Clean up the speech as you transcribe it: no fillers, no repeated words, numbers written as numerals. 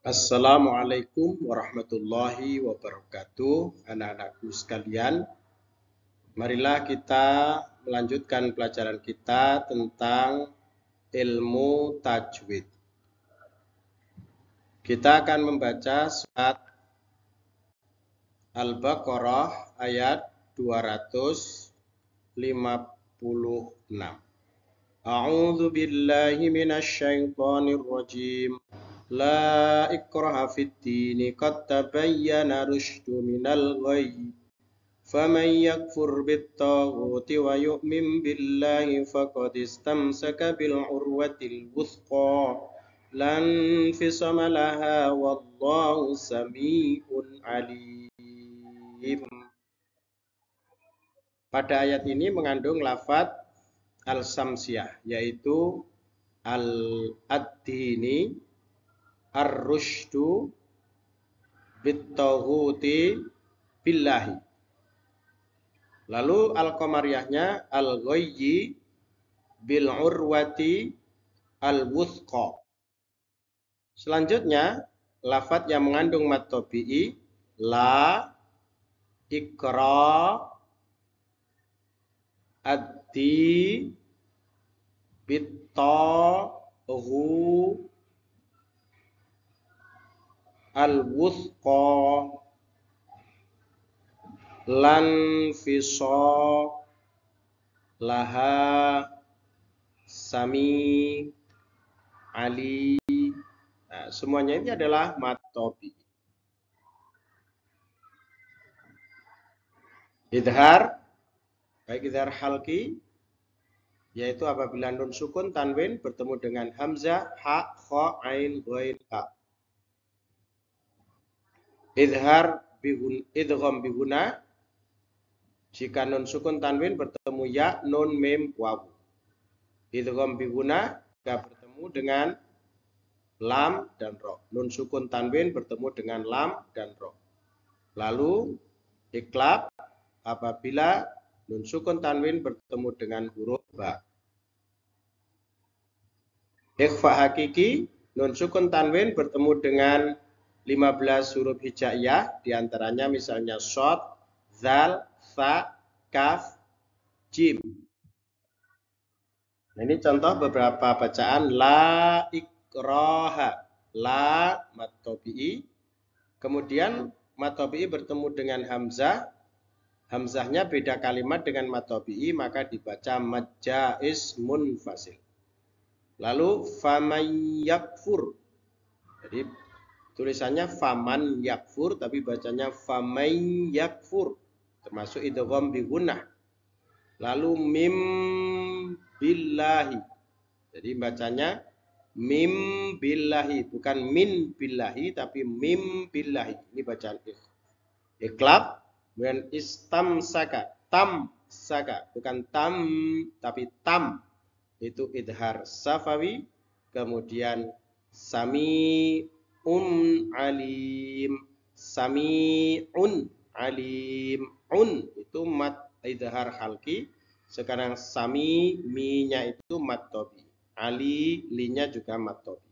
Assalamualaikum warahmatullahi wabarakatuh. Anak-anakku sekalian, marilah kita melanjutkan pelajaran kita tentang ilmu tajwid. Kita akan membaca surat Al-Baqarah ayat 256. A'udzu billahi minasy syaithanir rajim. La ikraha fid dini qad tabayyana rusydu minal ghayy. Faman yakfur bit-taghuti wa yu'min billahi faqad istamsaka bil urwatil wuthqa lan fisama laha wallahu sami'un alim. Pada ayat ini mengandung lafaz al-samsiyah, yaitu al-ad-dini, ar-rusydu, bit-taghuti, billahi. Lalu al-qamariyahnya al-ghayyi, bil urwati, al-wuthqa. Selanjutnya lafaz yang mengandung mad tabi'i, la, ikra, addi, bit-taghu, al-wuthqa, lan fiso, laha, sami, ali. Nah, semuanya ini adalah mad tabi'i. Idhar, baik idhar halki, yaitu apabila nun sukun tanwin bertemu dengan hamzah, ha, kha, ain, ghain, ha. Idhar idgham biguna, jika nun sukun tanwin bertemu ya, nun, mim, waw. Idgham biguna jika bertemu dengan lam dan ro. Nun sukun tanwin bertemu dengan lam dan ro. Lalu iklab apabila nun sukun tanwin bertemu dengan huruf ba. Ikhfa hakiki, nun sukun tanwin bertemu dengan 15 huruf hijaiyah, diantaranya misalnya shod, zal, tha, kaf, jim. Nah, ini contoh beberapa bacaan. La ikraha, la mad tabi'i. Kemudian mad tabi'i bertemu dengan hamzah. Hamzahnya beda kalimat dengan mad tabi'i, maka dibaca mad jaiz munfasil. Lalu faman yakfur. Jadi tulisannya faman yakfur, tapi bacanya faman yakfur, termasuk idgham bi gunnah. Lalu mim billahi, jadi bacanya mim billahi, bukan min billahi, tapi mim billahi. Ini bacaan iklab. Kemudian istamsaka, tam saka, bukan tam tapi tam, itu idhar safawi. Kemudian sami'un alim, sami'un alim, un itu mad idhar halki. Sekarang sami, mi-nya itu mad tabi, ali, li-nya juga mad tabi.